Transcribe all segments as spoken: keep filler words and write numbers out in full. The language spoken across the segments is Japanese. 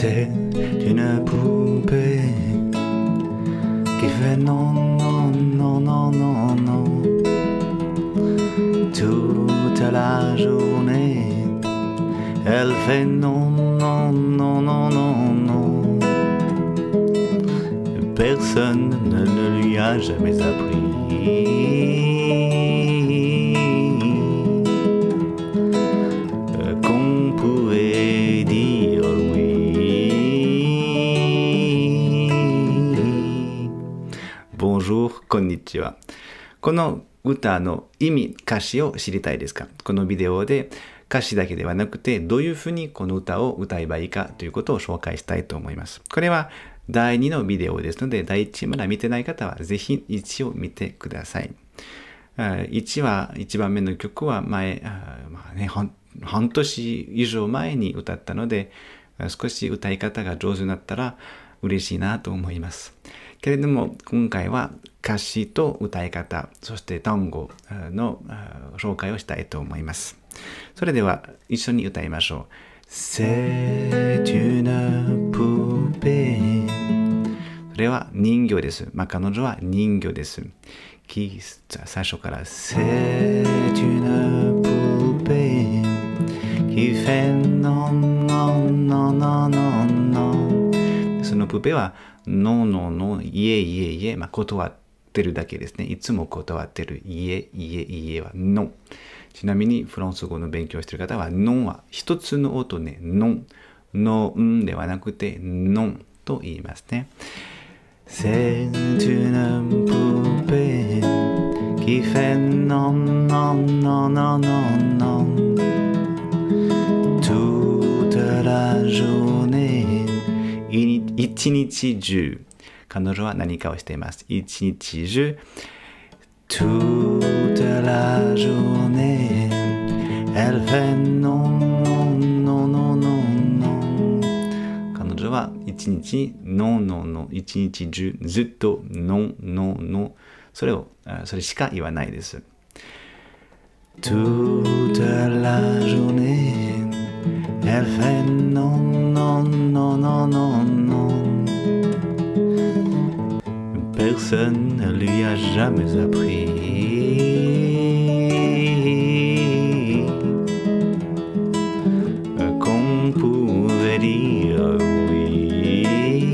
C'est une poupée qui fait non, non, non, non, non, non toute la journée. Elle fait non, non, non, non, non, non. Personne ne, ne lui a jamais appris qu'on pouvait dire oui. Bonjour, konnichiwa. この歌の意味、歌詞を知りたいですか？このビデオで歌詞だけではなくて、どういうふうにこの歌を歌えばいいかということを紹介したいと思います。これはだいにのビデオですので、だいいちまだ見てない方はぜひいちを見てください。いちは、いちばんめの曲は前、まあね、半年以上前に歌ったので、少し歌い方が上手になったら嬉しいなと思います。けれども、今回は歌詞と歌い方、そして単語の紹介をしたいと思います。それでは一緒に歌いましょう。C'est une poupée。それは人形です。まあ、彼女は人形です。最初から C'est une poupée qui fait non, non, non, non, non, non。そのプペは No, no, no、いえいえいえ、まあ、断ってるだけですね。いつも断ってる。いえいえいえは No。ちなみにフランス語の勉強している方は No は一つの音ね。No。No んではなくて No と言いますね。C'est une poupée qui fait non, non, non, non, non, non toute la journée。一日中、彼女は何かをしています。一日中、toute la journée、elle fait non, non, non, non, non。彼女は一日、no, no, no、一日中、ずっと、no, no, no。それを、それしか言わないです。toute la journée、elle fait non, non, non, non, non, non。Personne ne lui a jamais appris qu'on pouvait dire oui。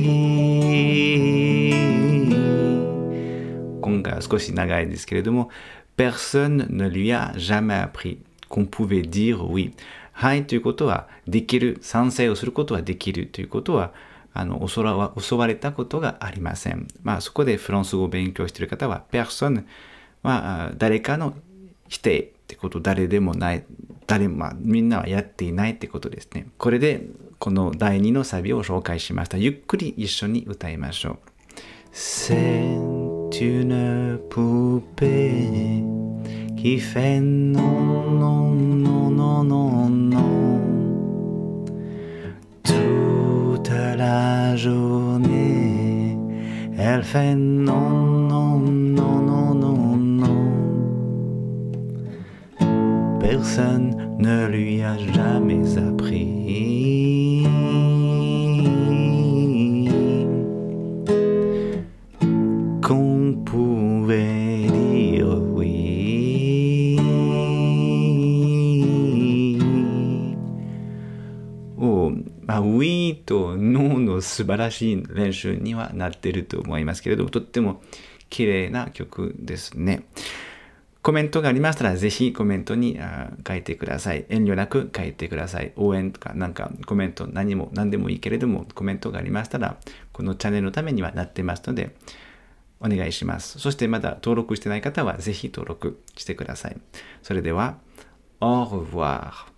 今回は少し長いですけれども、Personne ne lui a jamais appris qu'on pouvait dire oui。はい、ということはできる、賛成をすることはできるということは、あの教わ、教われたことがありません。まあそこでフランス語を勉強している方は、personne は誰かの否定ってこと、誰でもない、誰も、まあ、みんなはやっていないってことですね。これでこのだいにのサビを紹介しました。ゆっくり一緒に歌いましょう。C'est une poupée qui fait non, non, non, non, non, non。Toute la journée, elle fait non, non, non, non, non, non。Personne ne lui a jamais appris qu'on pouvait dire oui。おまあ、oui と no の素晴らしい練習にはなっていると思いますけれども、とっても綺麗な曲ですね。コメントがありましたら、ぜひコメントに書いてください。遠慮なく書いてください。応援とか、なんかコメント、何も、何でもいいけれども、コメントがありましたら、このチャンネルのためにはなってますので、お願いします。そしてまだ登録してない方は、ぜひ登録してください。それでは、au revoir。